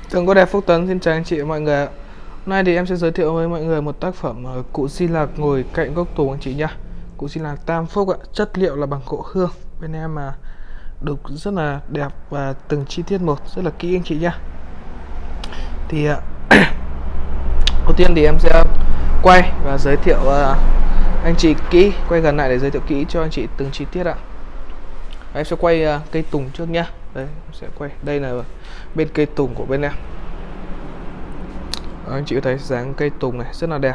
Tường có đẹp Phúc Tấn, xin chào anh chị và mọi người ạ. Hôm nay thì em sẽ giới thiệu với mọi người một tác phẩm cụ Di Lạc ngồi cạnh gốc tùng anh chị nhá. Cụ Di Lạc Tam Phúc ạ, chất liệu là bằng gỗ hương. Bên em mà đục rất là đẹp và từng chi tiết một rất là kỹ anh chị nhá. Thì đầu tiên thì em sẽ quay và giới thiệu anh chị kỹ, quay gần lại để giới thiệu kỹ cho anh chị từng chi tiết ạ. Em sẽ quay cây tùng trước nhá. Đây, em sẽ quay. Đây là bên cây tùng của bên em. Đó, anh chị có thấy dáng cây tùng này rất là đẹp.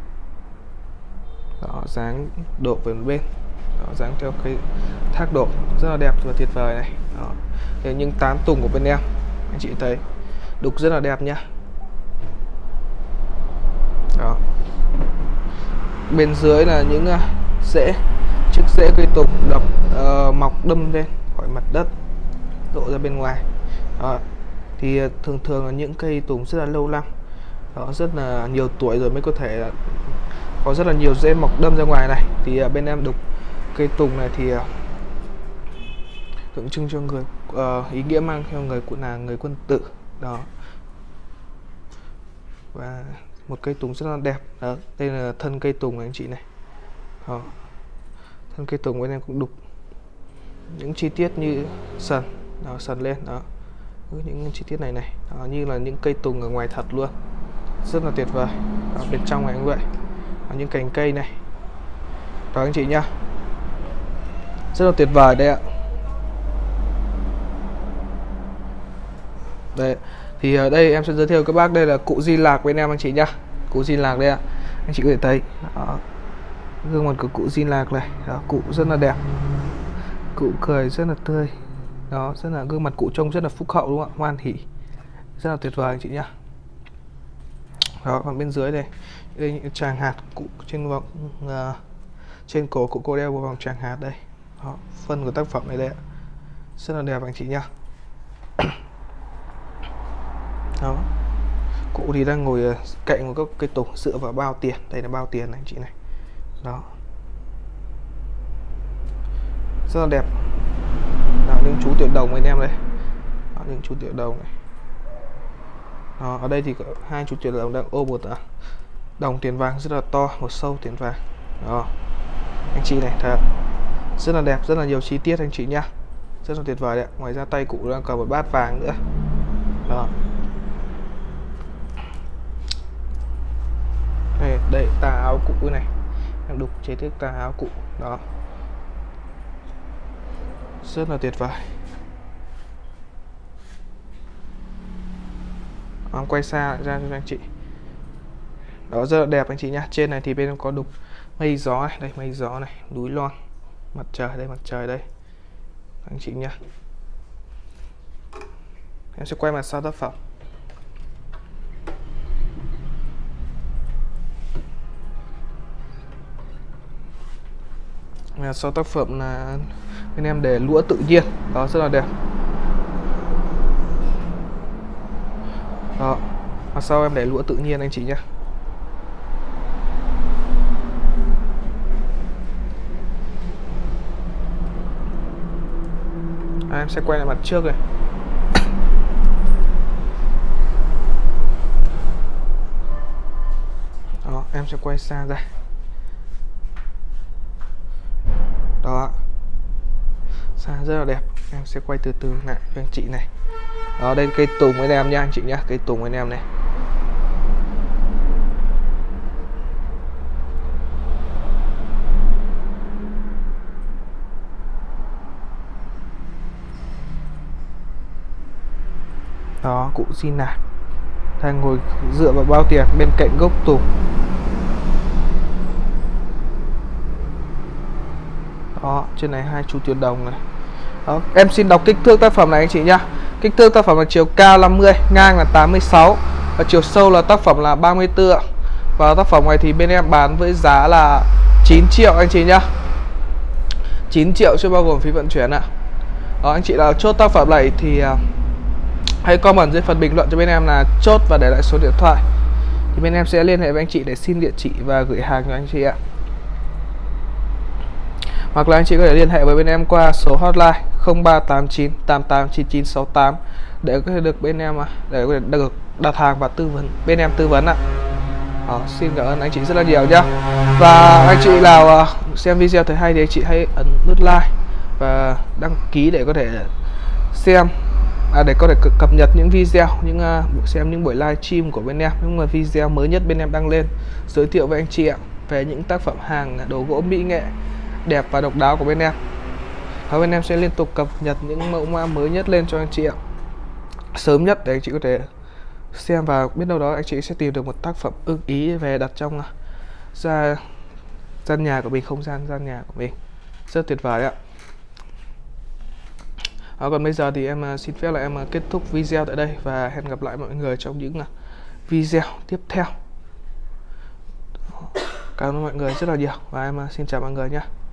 Đó, dáng độ về một bên. Đó, dáng theo cây thác độ rất là đẹp và tuyệt vời này. Đó. Thì những tán tùng của bên em, anh chị thấy đục rất là đẹp nhá. Đó. Bên dưới là những rễ, chiếc rễ cây tùng đập mọc đâm lên khỏi mặt đất lộ ra bên ngoài. Đó. Thì thường là những cây tùng rất là lâu năm, đó, rất là nhiều tuổi rồi mới có thể là có rất là nhiều rễ mọc đâm ra ngoài này. Thì bên em đục cây tùng này thì tượng trưng cho người ý nghĩa mang theo người cũng là người quân tử. Đó. Và một cây tùng rất là đẹp. Đó, đây là thân cây tùng này anh chị này. Đó. Thân cây tùng bên em cũng đục những chi tiết như sần, đó, sần lên đó, những chi tiết này này, đó, như là những cây tùng ở ngoài thật luôn, rất là tuyệt vời. Đó, bên trong này cũng vậy, đó, những cành cây này, đó anh chị nhá, rất là tuyệt vời đấy ạ. Đây thì ở đây em sẽ giới thiệu các bác, đây là cụ Di Lạc bên em anh chị nhá, cụ Di Lạc đây ạ, anh chị có thể thấy đó, gương mặt của cụ Di Lạc này, đó, cụ rất là đẹp, cụ cười rất là tươi, đó, rất là gương mặt cụ trông rất là phúc hậu đúng không ạ, hoan hỉ, rất là tuyệt vời anh chị nhá. Đó, còn bên dưới đây những tràng hạt cụ trên vòng trên cổ cụ, cô đeo một vòng tràng hạt đây. Đó, phân của tác phẩm này đây ạ, rất là đẹp anh chị nhá. Đó, cụ thì đang ngồi cạnh một gốc cây tùng dựa vào bao tiền, đây là bao tiền này anh chị này. Đó, rất là đẹp. Đó, những chú tiểu đồng anh em đây. Đó, những chú tiểu đồng này. Đó, ở đây thì có hai chú tiểu đồng đang ôm một đồng tiền vàng rất là to, một sâu tiền vàng. Đó, anh chị này, thật rất là đẹp, rất là nhiều chi tiết anh chị nhá, rất là tuyệt vời đấy. Ngoài ra tay cụ đang cầm một bát vàng nữa. Đó, đây tà áo cụ này, đang đục chế thức tà áo cụ. Đó, rất là tuyệt vời. Quay xa ra cho anh chị. Đó, rất là đẹp anh chị nhá. Trên này thì bên em có đục mây gió này, đây mây gió này, núi non, mặt trời đây, mặt trời đây anh chị nhá. Em sẽ quay mặt sau tác phẩm. Sau tác phẩm là bên em để lũa tự nhiên, đó, rất là đẹp. Đó, và sau em để lũa tự nhiên anh chị nhé. Em sẽ quay lại mặt trước này. Đó, em sẽ quay xa ra. Đó, xa rất là đẹp. Em sẽ quay từ từ lại cho anh chị này. Đó, đây cây tùng với em nha anh chị nhá, cây tùng với em này. Đó, cụ Di Lạc đang ngồi dựa vào bao tiền bên cạnh gốc tùng. Đó, trên này hai chú tiểu đồng này. Đó, em xin đọc kích thước tác phẩm này anh chị nhá. Kích thước tác phẩm là chiều cao 50, ngang là 86 và chiều sâu là tác phẩm là 34 ạ. Và tác phẩm này thì bên em bán với giá là 9 triệu anh chị nhá. 9 triệu chưa bao gồm phí vận chuyển ạ. Đó, anh chị nào chốt tác phẩm này thì hãy comment dưới phần bình luận cho bên em là chốt và để lại số điện thoại. Thì bên em sẽ liên hệ với anh chị để xin địa chỉ và gửi hàng cho anh chị ạ. Hoặc là anh chị có thể liên hệ với bên em qua số hotline 0389 889968 để có thể được bên em để có thể được đặt hàng và tư vấn bên em tư vấn ạ. Xin cảm ơn anh chị rất là nhiều nhá. Và anh chị nào xem video thấy hay thì anh chị hãy ấn nút like và đăng ký để có thể xem để có thể cập nhật những video, xem những buổi live stream của bên em, những video mới nhất bên em đăng lên, giới thiệu với anh chị ạ về những tác phẩm hàng đồ gỗ mỹ nghệ đẹp và độc đáo của bên em. Và bên em sẽ liên tục cập nhật những mẫu mã mới nhất lên cho anh chị ạ, sớm nhất để anh chị có thể xem, và biết đâu đó anh chị sẽ tìm được một tác phẩm ưng ý về đặt trong gian nhà của mình, không gian nhà của mình. Rất tuyệt vời ạ. Còn bây giờ thì em xin phép là em kết thúc video tại đây và hẹn gặp lại mọi người trong những video tiếp theo. Cảm ơn mọi người rất là nhiều và em xin chào mọi người nhé.